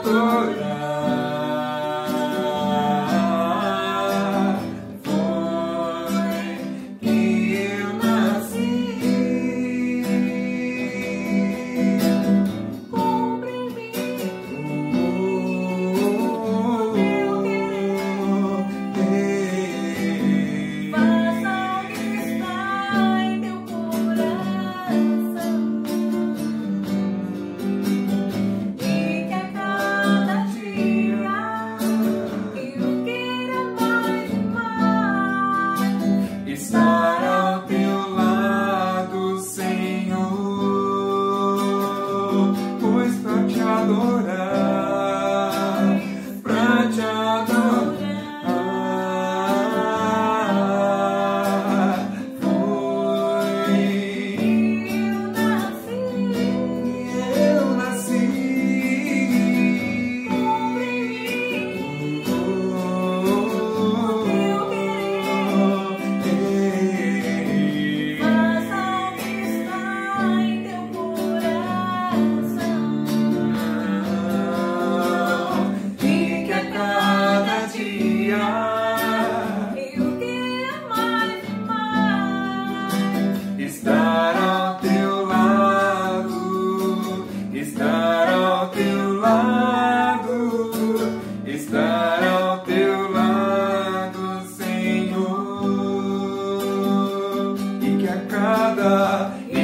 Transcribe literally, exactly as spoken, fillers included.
adorar. Foi que eu nasci. Cumpre em mim meu querer. Faça o que está em teu coração. E que a cada dia eu queira mais e mais Estar ao teu lado, Senhor, pois pra te adorar, pra te adorar, foi eu nasci. eu nasci. Meu querer. Faça o que está em teu coração. E que a cada dia Eu quero mais e mais estar ao teu lado, estar ao teu lado, estar ao teu lado, Senhor. E que a cada